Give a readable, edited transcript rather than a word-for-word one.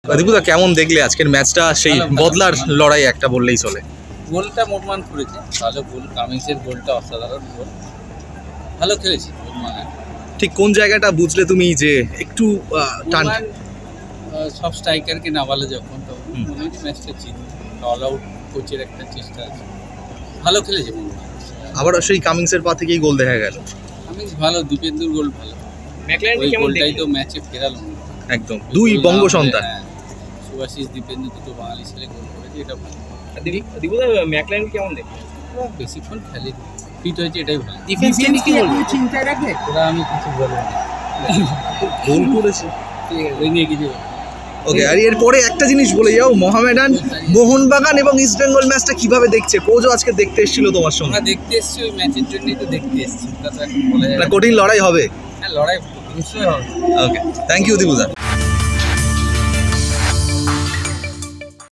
দীপুদা কেমন দেখলে আজকের ম্যাচটা? সেই বদলার লড়াই একটা বললেই চলে। গোলটা মোটমান করেছে, ভালো গোল, কামিংসের গোলটা অসাধারণ গোল, ভালো খেলেছে মোটমান। ঠিক কোন জায়গাটা বুঝলে তুমি যে একটু টান? সব স্ট্রাইকারকে নামালে যখন তখন মনে হচ্ছে ম্যাচটা জিতবে, অল আউট কোচের একটা চেষ্টা আছে, ভালো খেলেছে মোটমান। আবার সেই কামিংসের পা থেকেই গোল দেখা গেল। কামিংস ভালো, দীপেন্দুর গোল ভালো, ওই গোলটাই তো ম্যাচে ফেরালো একদম। দুই বঙ্গ সন্তান, সুভাশিস দীপেন্দু, দুটো বাঙালি ছেলে গোল করেছে, এটা ভালো। দীপুদা ম্যাকলাইন কেমন দেখলে? বেশিক্ষণ খেলে, ফিট হয়েছে, এটাই ভালো। ডিফেন্সকে কি বলবো? চিন্তায় রাখবে? ওরা আমি কিছু বলবো না, গোল করেছে ওই নিয়ে কিছু। ওকে, আর এরপরে একটা জিনিস বলে যাও, মোহামেডান মোহনবাগান এবং ইস্ট বেঙ্গল ম্যাচটা কিভাবে দেখছে? কোচও আজকে দেখতে এসেছিল তোমার সঙ্গে। আমরা দেখতে এসেছি, ওই ম্যাচের জন্যই তো দেখতে এসেছি, তা তো এখন বলা যায় না। কঠিন লড়াই হবে। হ্যাঁ, লড়াই নিশ্চয়ই হবে। Okay, thank you Dipuda.